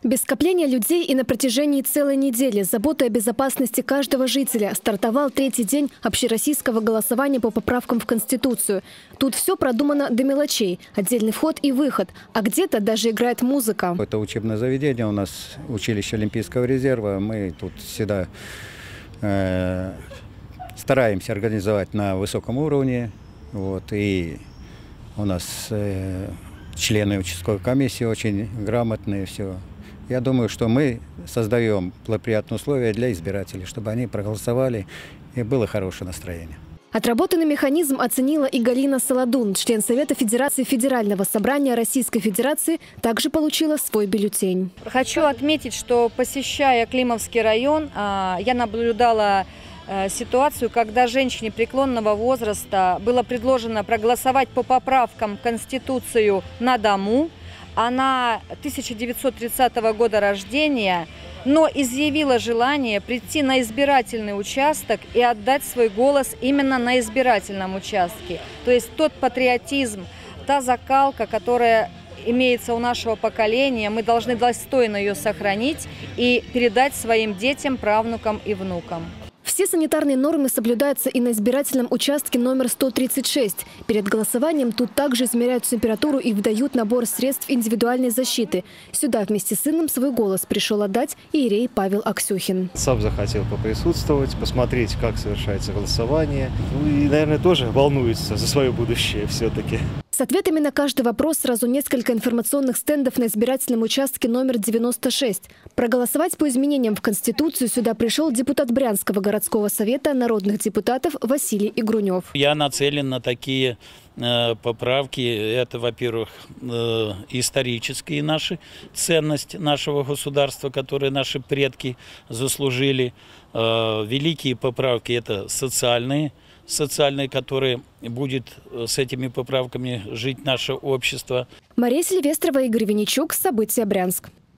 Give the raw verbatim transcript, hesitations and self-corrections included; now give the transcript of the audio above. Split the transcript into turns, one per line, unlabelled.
Без скопления людей и на протяжении целой недели с заботой о безопасности каждого жителя стартовал третий день общероссийского голосования по поправкам в Конституцию. Тут все продумано до мелочей. Отдельный вход и выход. А где-то даже играет музыка.
Это учебное заведение у нас, училище Олимпийского резерва. Мы тут всегда э, стараемся организовать на высоком уровне. Вот, и у нас э, члены участковой комиссии очень грамотные, все. Я думаю, что мы создаем благоприятные условия для избирателей, чтобы они проголосовали и было хорошее настроение.
Отработанный механизм оценила и Галина Солодун, член Совета Федерации Федерального собрания Российской Федерации, также получила свой бюллетень.
Хочу отметить, что, посещая Климовский район, я наблюдала ситуацию, когда женщине преклонного возраста было предложено проголосовать по поправкам в Конституцию на дому. Она тысяча девятьсот тридцатого года рождения, но изъявила желание прийти на избирательный участок и отдать свой голос именно на избирательном участке. То есть тот патриотизм, та закалка, которая имеется у нашего поколения, мы должны достойно ее сохранить и передать своим детям, правнукам и внукам.
Все санитарные нормы соблюдаются и на избирательном участке номер сто тридцать шесть. Перед голосованием тут также измеряют температуру и выдают набор средств индивидуальной защиты. Сюда вместе с сыном свой голос пришел отдать иерей Павел Аксюхин.
Сам захотел поприсутствовать, посмотреть, как совершается голосование. Ну и, наверное, тоже волнуется за свое будущее все-таки.
С ответами на каждый вопрос сразу несколько информационных стендов на избирательном участке номер девяносто шесть. Проголосовать по изменениям в Конституцию сюда пришел депутат Брянского городского совета народных депутатов Василий Игрунев.
Я нацелен на такие э, поправки. Это, во-первых, э, исторические наши ценности нашего государства, которые наши предки заслужили. Э, великие поправки – это социальные. социальной, которые будет с этими поправками жить наше общество.
Мария Сильвестрова, Игорь Винничук. События. Брянск.